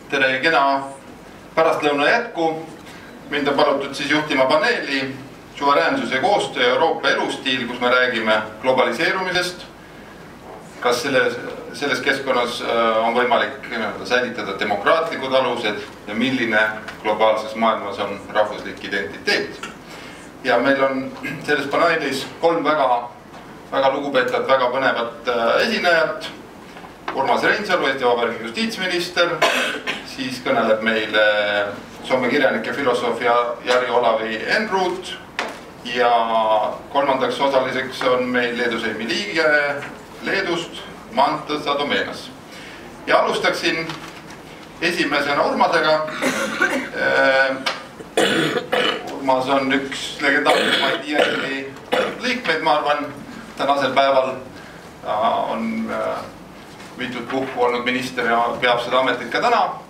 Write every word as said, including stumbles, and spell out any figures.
tere kena pärastlõuna jätku. Mind on palutud siis juhtima paneeli suveräänsus ja koostöö Euroopa elustiil, kus me räägime globaliseerumisest. Kas selles, selles keskkonnas on võimalik säilitada demokraatlikud alused ja milline globaalses maailmas on rahvuslik identiteet. Ja meil on selles paneelis kolm väga, väga lugupeetud, väga põnevat esinejat. Urmas Reinsalu, Eesti Vabariigi justiitsminister, siis kõneleb meile Soome kirjanik ja filosoof Jari Olavi Enruut ja kolmandaks osaliseks on meil Leedu Seimi liige Leedust Mantas Adomėnas. Ja alustaksin esimesena Urmasega. Urmas on üks legendaarmaid I R L-i liikmeid, ma arvan, tänasel päeval on mitut puhku olnud minister ja peab seda ametit ka täna.